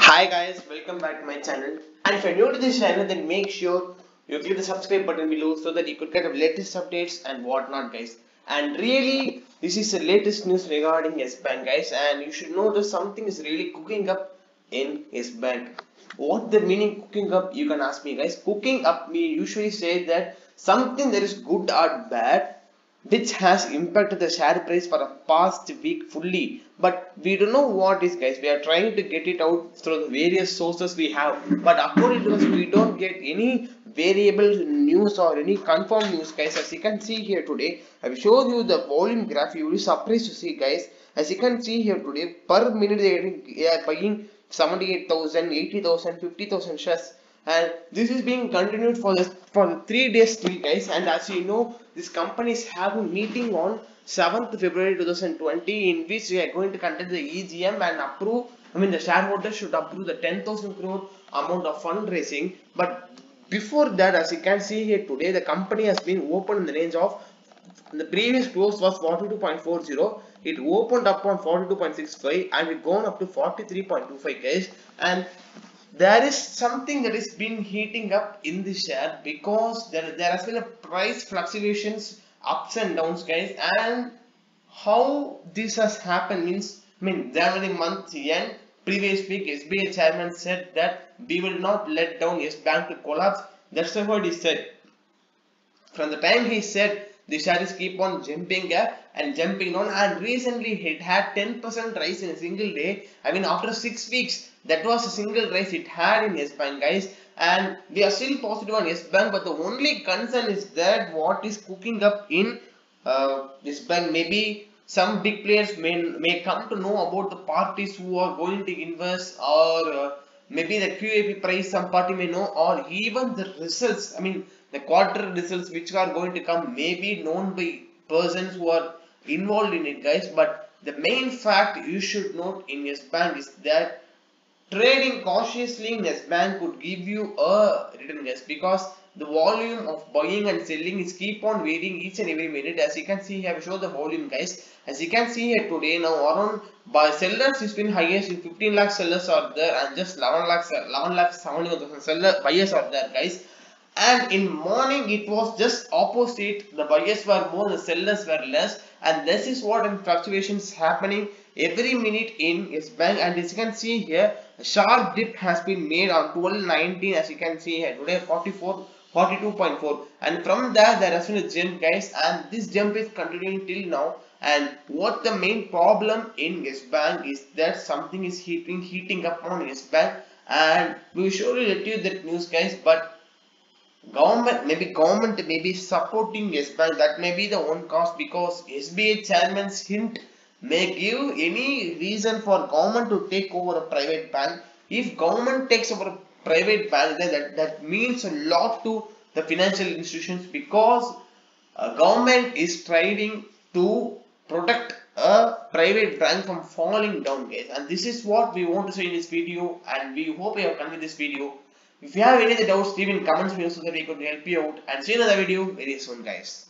Hi guys, welcome back to my channel. And if you're new to this channel, then make sure you click the subscribe button below so that you could get the latest updates and whatnot, guys. And really, this is the latest news regarding S Bank, guys. And you should know that something is really cooking up in S Bank. What the meaning cooking up? You can ask me, guys. Cooking up, we usually say that something that is good or bad, which has impacted the share price for the past week fully, but we don't know what is, guys. We are trying to get it out through the various sources we have, but according to us we don't get any variable news or any confirmed news, guys. As you can see here today, I will show you the volume graph. You will be surprised to see, guys. As you can see here today, per minute they are buying 78,000, 80,000, 50,000 shares, and this is being continued for the 3 days still, guys. And as you know, this company is having meeting on 7th February 2020, in which we are going to conduct the EGM and approve. The shareholders should approve the 10,000 crore amount of fundraising. But before that, as you can see here today, the company has been opened in the range of, the previous close was 42.40. It opened up on 42.65 and it gone up to 43.25, guys. And there is something that is been heating up in the share because there has been a price fluctuations, ups and downs, guys. And how this has happened means, January month end, previous week SBI chairman said that we will not let down Yes Bank to collapse. That's what he said. From the time he said, the shares keep on jumping up and jumping down, and recently it had 10% rise in a single day. After 6 weeks, that was a single rise it had in Yes Bank, guys. And we are still positive on Yes Bank, but the only concern is that what is cooking up in Yes Bank. Maybe some big players may come to know about the parties who are going to invest, or maybe the QAP price some party may know, or even the results. The quarter results which are going to come may be known by persons who are involved in it, guys. But the main fact you should note in Yes Bank is that trading cautiously in Yes Bank could give you a return, guys, because the volume of buying and selling is keep on varying each and every minute. As you can see here, I show the volume, guys. As you can see here today, now around by sellers it's been highest in 15 lakh sellers are there, and just 11 lakh 71,000 seller buyers are there, guys. And in morning it was just opposite. The buyers were more, the sellers were less, and this is what in fluctuations happening every minute in Yes Bank. And as you can see here, a sharp dip has been made on 12.19. As you can see here today, 42.4, and from there has been a jump, guys, and this jump is continuing till now. And what the main problem in Yes Bank is that something is heating up on Yes Bank, and we will surely let you that news, guys. But government may be supporting Yes Bank. That may be the one cause, because SBI chairman's hint may give any reason for government to take over a private bank. If government takes over a private bank, then that means a lot to the financial institutions, because government is striving to protect a private bank from falling down, guys. And this is what we want to say in this video, and we hope you have conveyed this video. If you have any other doubts, leave in comments below so that we could help you out, and see you in another video very soon, guys.